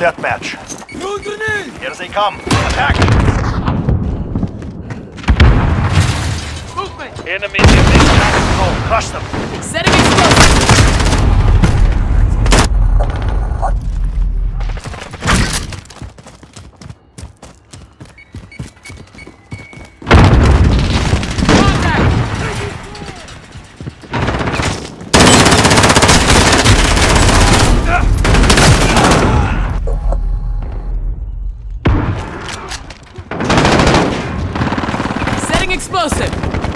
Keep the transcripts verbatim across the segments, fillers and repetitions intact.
deathmatch. Here they come. Attack! Movement! Enemy in control. Crush them. Setting explosive! Explosive!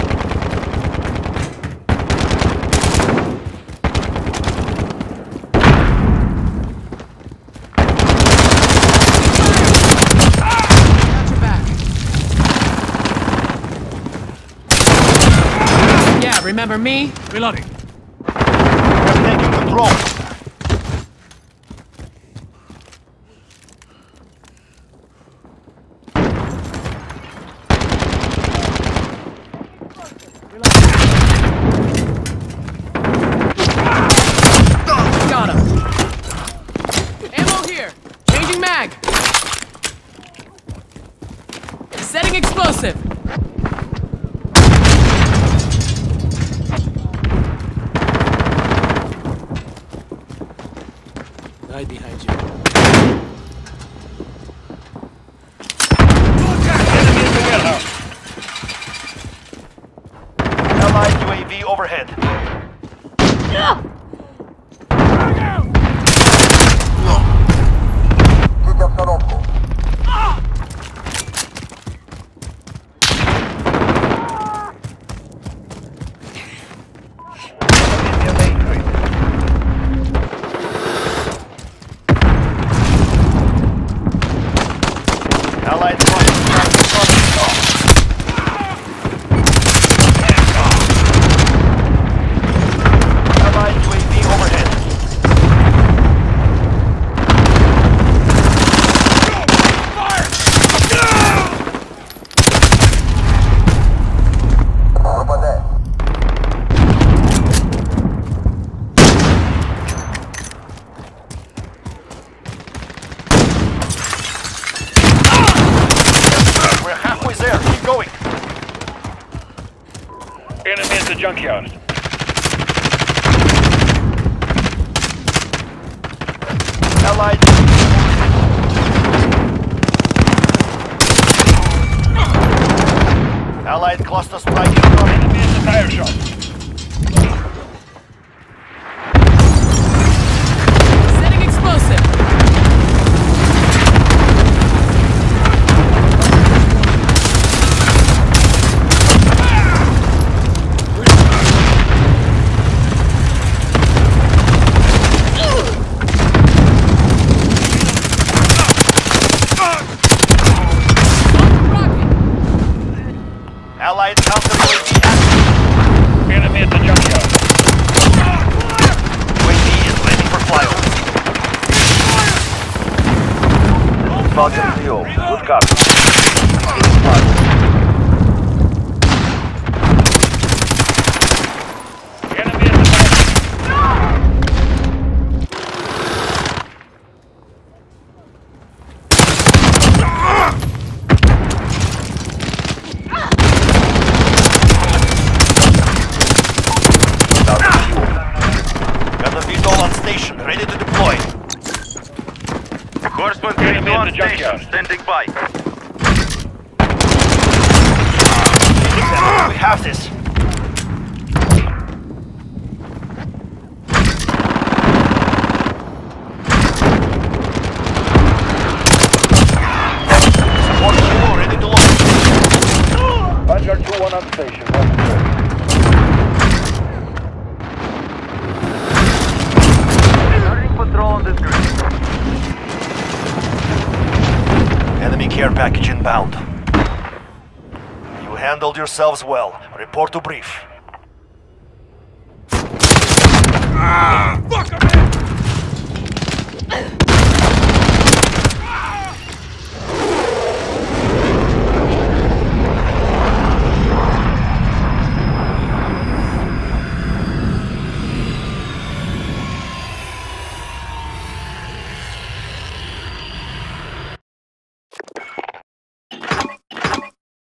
Got your back. Yeah, remember me? Reloading. We're taking control. Got him. Ammo here. Changing mag. Setting explosive. Right behind you. Enemy in the warehouse. Allied U A V overhead. Allied front. Allied U A V overhead. We're halfway there. Keep going. Enemy at the junkyard. Allied. Allied cluster strike incoming. Enemy at the tire shop. Setting explosive. Allied counter U A V active. Enemy at the junkyard. U A V is ready for flyover. Falcon P O. Good copy. Enemy at the station, ready to deploy. Horseman three two on station, standing by. We have this. Support Kilo ready to launch. Roger two one on station. Patrol on this grid. Enemy care package inbound. You handled yourselves well. Report to brief.